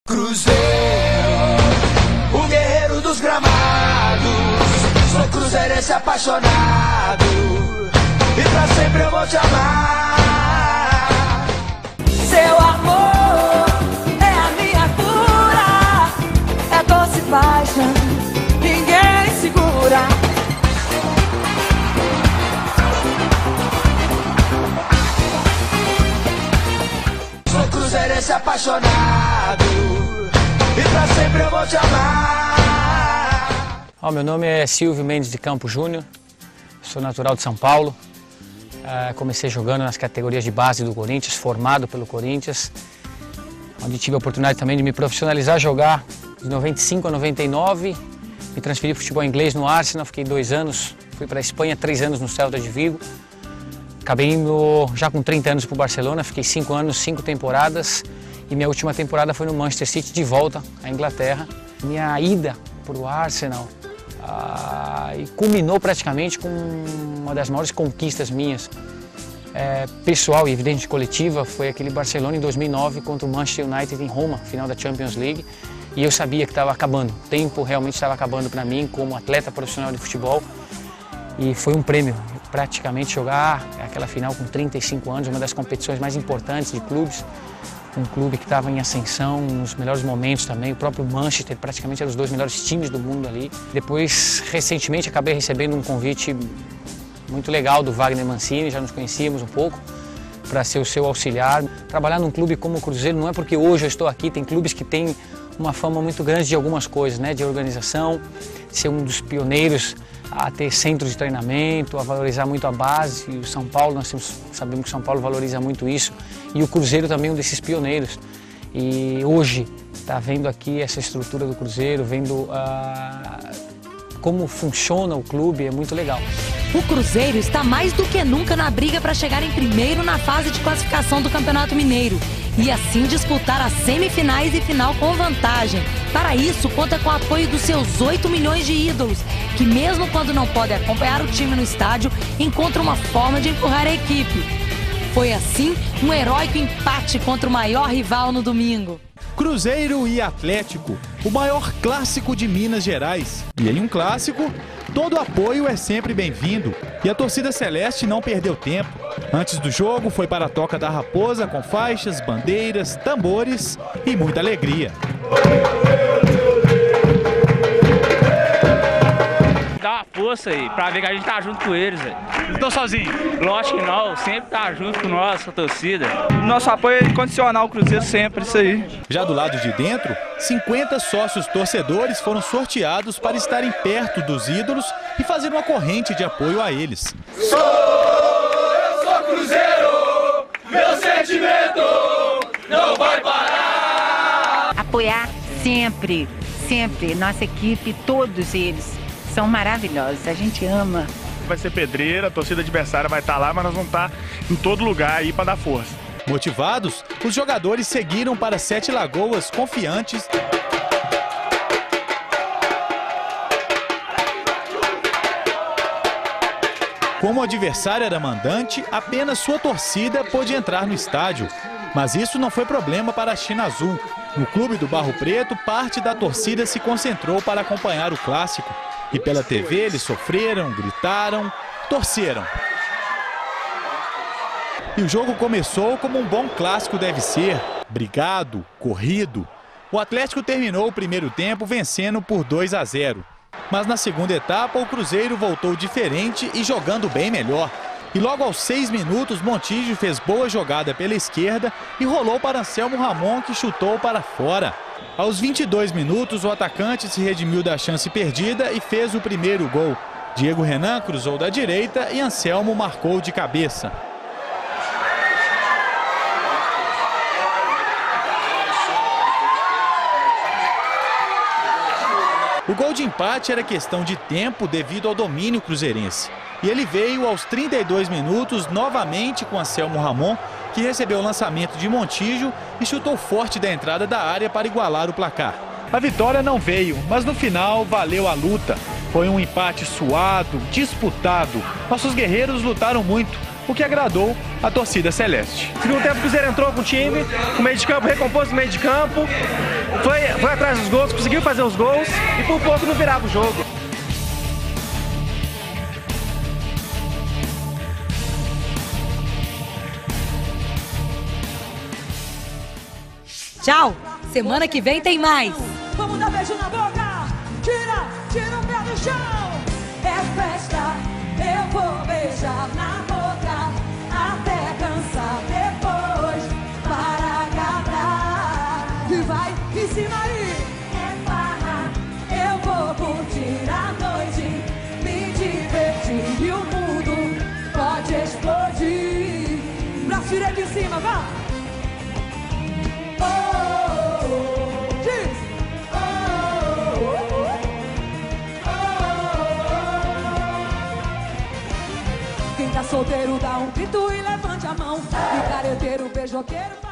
Cruzeiro, o guerreiro dos gramados. Sou cruzeirense apaixonado e pra sempre eu vou te amar. Seu amor é a minha cura, é doce paixão, ninguém segura. Sou cruzeirense apaixonado e pra sempre eu vou te amar. Meu nome é Silvio Mendes de Campos Júnior, sou natural de São Paulo. Comecei jogando nas categorias de base do Corinthians, formado pelo Corinthians, onde tive a oportunidade também de me profissionalizar, jogar de 95 a 99, me transferi para o futebol inglês no Arsenal, fiquei 2 anos, fui para a Espanha, 3 anos no Celta de Vigo, acabei indo já com 30 anos para o Barcelona, fiquei 5 anos, 5 temporadas e minha última temporada foi no Manchester City, de volta à Inglaterra. Minha ida para o Arsenal e culminou praticamente com uma das maiores conquistas minhas, pessoal e evidente coletiva, foi aquele Barcelona em 2009 contra o Manchester United em Roma, final da Champions League, e eu sabia que estava acabando, o tempo realmente estava acabando para mim como atleta profissional de futebol, e foi um prêmio, praticamente jogar aquela final com 35 anos, uma das competições mais importantes de clubes, um clube que estava em ascensão, nos melhores momentos também, o próprio Manchester praticamente era os 2 melhores times do mundo ali. Depois, recentemente, acabei recebendo um convite muito legal do Wagner Mancini, já nos conhecíamos um pouco, para ser o seu auxiliar. Trabalhar num clube como o Cruzeiro não é porque hoje eu estou aqui, tem clubes que têm uma fama muito grande de algumas coisas, né? De organização, de ser um dos pioneiros a ter centros de treinamento, a valorizar muito a base. E o São Paulo, sabemos que o São Paulo valoriza muito isso. E o Cruzeiro também é um desses pioneiros. E hoje, tá vendo aqui essa estrutura do Cruzeiro, vendo como funciona o clube, é muito legal. O Cruzeiro está mais do que nunca na briga para chegar em primeiro na fase de classificação do Campeonato Mineiro e assim disputar as semifinais e final com vantagem. Para isso, conta com o apoio dos seus 8 milhões de ídolos, que mesmo quando não podem acompanhar o time no estádio, encontram uma forma de empurrar a equipe. Foi assim um heróico empate contra o maior rival no domingo. Cruzeiro e Atlético, o maior clássico de Minas Gerais. E em um clássico, todo apoio é sempre bem-vindo. E a torcida celeste não perdeu tempo. Antes do jogo, foi para a Toca da Raposa com faixas, bandeiras, tambores e muita alegria. Dá uma força aí, pra ver que a gente tá junto com eles, velho. Não tô sozinho? Lógico que não, sempre tá junto com nós, a torcida. Nosso apoio é incondicional ao Cruzeiro sempre, isso aí. Já do lado de dentro, 50 sócios torcedores foram sorteados para estarem perto dos ídolos e fazer uma corrente de apoio a eles. Eu sou Cruzeiro, meu sentimento não vai parar. Apoiar sempre, sempre, nossa equipe, todos eles são maravilhosos, a gente ama. Vai ser pedreira, a torcida adversária vai estar lá, mas nós vamos estar em todo lugar aí para dar força. Motivados, os jogadores seguiram para Sete Lagoas confiantes. Como o adversário era mandante, apenas sua torcida pôde entrar no estádio. Mas isso não foi problema para a China Azul. No clube do Barro Preto, parte da torcida se concentrou para acompanhar o clássico. E pela TV eles sofreram, gritaram, torceram. E o jogo começou como um bom clássico deve ser, brigado, corrido. O Atlético terminou o primeiro tempo vencendo por 2-0. Mas na segunda etapa o Cruzeiro voltou diferente e jogando bem melhor. E logo aos 6 minutos Montijo fez boa jogada pela esquerda e rolou para Anselmo Ramon, que chutou para fora. Aos 22 minutos o atacante se redimiu da chance perdida e fez o primeiro gol. Diego Renan cruzou da direita e Anselmo marcou de cabeça. O gol de empate era questão de tempo devido ao domínio cruzeirense. E ele veio aos 32 minutos novamente com Anselmo Ramon, que recebeu o lançamento de Montijo e chutou forte da entrada da área para igualar o placar. A vitória não veio, mas no final valeu a luta. Foi um empate suado, disputado. Nossos guerreiros lutaram muito, o que agradou a torcida celeste. Segundo tempo o Cruzeiro entrou com o time, o meio de campo recompôs o meio de campo. foi atrás dos gols, conseguiu fazer os gols e por pouco não virava o jogo. Tchau! Semana que vem tem mais! Vamos dar beijo na boca! Tira o pé do chão! É festa, eu vou beijar na boca até cansar, depois para agradar. E vai, ensina aí! É farra, eu vou curtir a noite, me divertir e o mundo pode explodir. Braço direito em cima, vá! Quem tá solteiro dá um grito e levante a mão. E careteiro, beijoqueiro